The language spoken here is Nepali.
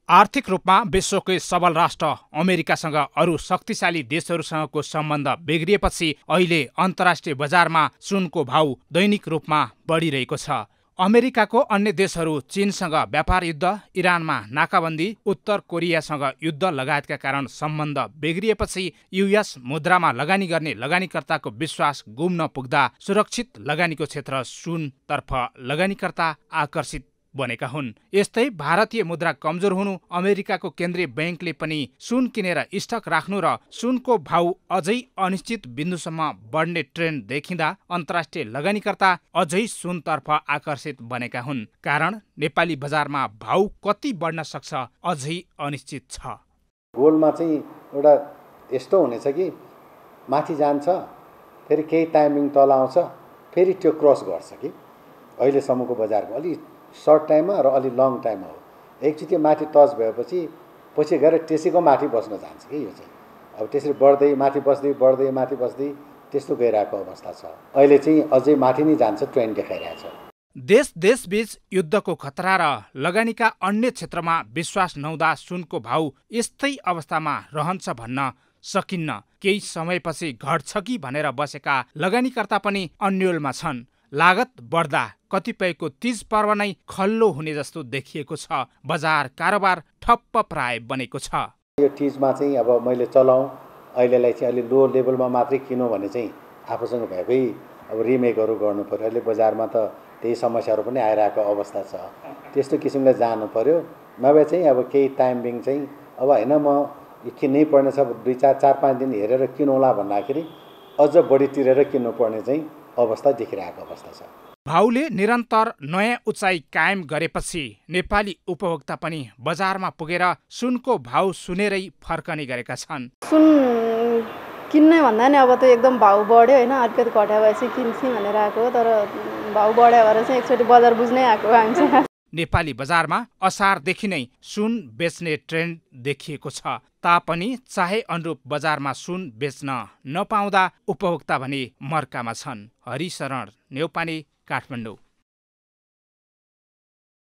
आर्थिक रूपमा विश्वकै सबल राष्ट्र अमेरिकासँग अरू शक्तिशाली देशहरूसँगको सम्बन्ध बिग्रिएपछि अहिले अन्तर्राष्ट्रिय बजारमा सुनको भाउ दैनिक रूपमा बढिरहेको छ। अमेरिकाको अन्य देशहरू चीनसँग व्यापार युद्ध, इरानमा नाकाबन्दी, उत्तर कोरियासँग युद्ध लगायतका कारण सम्बन्ध बिग्रिएपछि युएस मुद्रामा लगानी गर्ने लगानीकर्ताको विश्वास गुम्न पुग्दा सुरक्षित लगानीको क्षेत्र सुनतर्फ लगानीकर्ता आकर्षित बनेका हुन्। यस्तै भारतीय मुद्रा कमजोर हुनु, अमेरिकाको केन्द्रीय बैंकले पनि सुन किनेर स्टक राख्नु र सुनको भाउ अझै अनिश्चित बिन्दुसम्म बढ्ने ट्रेन्ड देखिँदा अन्तर्राष्ट्रिय लगानीकर्ता अझै सुनतर्फ आकर्षित बनेका हुन्। कारण नेपाली बजारमा भाउ कति बढ्न सक्छ अझै अनिश्चित छ। गोल्डमा चाहिँ एउटा यस्तो हुनेछ कि माथि जान्छ, फेरि केही टाइमिङ तल आउँछ, फेरि त्यो क्रस गर्छ कि अहिलेसम्मको बजारको अलि सर्ट टाइममा र अलि लङ टाइममा हो। एकचोटि माथि टच भएपछि पछि गएर त्यसैको माथि बस्न जान्छ कि यो चाहिँ अब त्यसरी बढ्दै माथि बस्दै बढ्दै माथि बस्दै त्यस्तो गइरहेको अवस्था छ। अहिले चाहिँ अझै माथि नै जान्छ ट्रेन्ड देखाइरहेछ। देशबीच युद्धको खतरा र लगानीका अन्य क्षेत्रमा विश्वास नहुँदा सुनको भाउ यस्तै अवस्थामा रहन्छ भन्न सकिन्न। केही समयपछि घट्छ कि भनेर बसेका लगानीकर्ता पनि अन्योलमा छन्। लागत बढ्दा कतिपयको तीज पर्व नै खल्लो हुने जस्तो देखिएको छ। बजार कारोबार ठप्प प्राय बनेको छ। यो तीजमा चाहिँ अब मैले चलाउँ अहिलेलाई चाहिँ अलि लो लेभलमा मात्रै किनौँ भने चाहिँ आफूसँग भएकै अब रिमेकहरू गर्नु पर्यो। अहिले बजारमा त त्यही समस्याहरू पनि आइरहेको अवस्था छ। त्यस्तो किसिमले जानु पर्यो। नभए चाहिँ अब केही टाइमिङ चाहिँ अब होइन म किन्नै पर्ने छ, 2-4-5 दिन हेरेर किनौँला भन्दाखेरि अझ बढी तिरेर किन्नुपर्ने चाहिँ अवस्था देखिरहेको अवस्था छ। भाउले निरन्तर नयाँ उचाइ कायम गरेपछि नेपाली उपभोक्ता पनि बजारमा पुगेर सुनको भाउ सुनेरै फर्कने गरेका छन्। सुन किन्ने भन्दा नि अब त एकदम भाउ बढ्यो होइन, अलिकति घट्या भएपछि किन्छु भनेर आएको हो, तर भाउ बढ्यो भएर चाहिँ एकचोटि बजार बुझ्नै आएको हामी। नेपाली बजारमा असारदेखि नै सुन बेच्ने ट्रेन्ड देखिएको छ तापनि चाहे अनुरूप बजारमा सुन बेच्न नपाउँदा उपभोक्ता भने मर्कामा छन्। हरिशरण नेउपाने, काठमाडौँ।